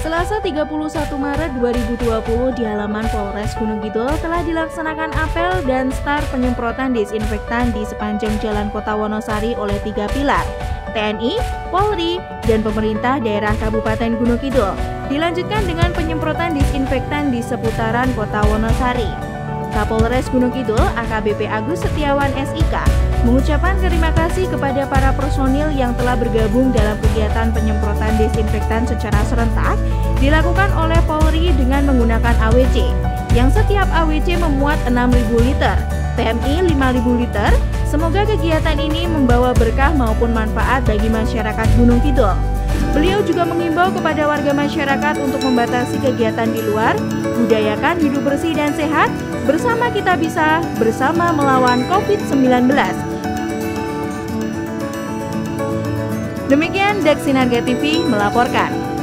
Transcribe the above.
Selasa 31 Maret 2020 di halaman Polres Gunung Kidul telah dilaksanakan apel dan start penyemprotan disinfektan di sepanjang Jalan Kota Wonosari oleh 3 pilar, TNI, Polri, dan pemerintah daerah Kabupaten Gunung Kidul. Dilanjutkan dengan penyemprotan disinfektan di seputaran Kota Wonosari. Kapolres Gunung Kidul AKBP Agus Setiawan SIK mengucapkan terima kasih kepada para personil yang telah bergabung dalam kegiatan penyemprotan disinfektan secara serentak dilakukan oleh Polri dengan menggunakan AWC, yang setiap AWC memuat 6.000 liter, TNI 5.000 liter. Semoga kegiatan ini membawa berkah maupun manfaat bagi masyarakat Gunung Kidul. Beliau juga mengimbau kepada warga masyarakat untuk membatasi kegiatan di luar, budayakan hidup bersih dan sehat, bersama kita bisa, bersama melawan COVID-19. Demikian Dex Sinarga TV melaporkan.